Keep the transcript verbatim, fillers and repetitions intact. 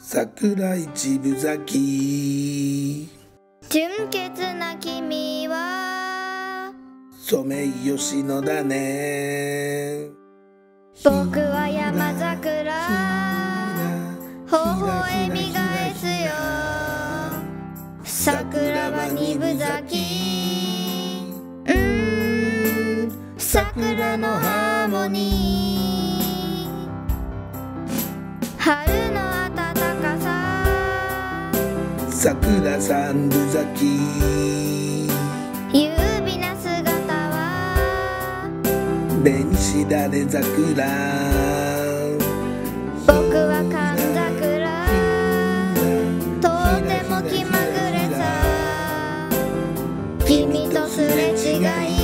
桜一分咲き。 純潔な君はソメイヨシノだね。 僕は山桜微笑み返すよ。桜は二分咲き。うーん桜のハーモニー。春の暖かさ桜三分咲き。 優美な姿は紅しだれ桜。 僕は寒桜とても気まぐれさ。君とすれ違い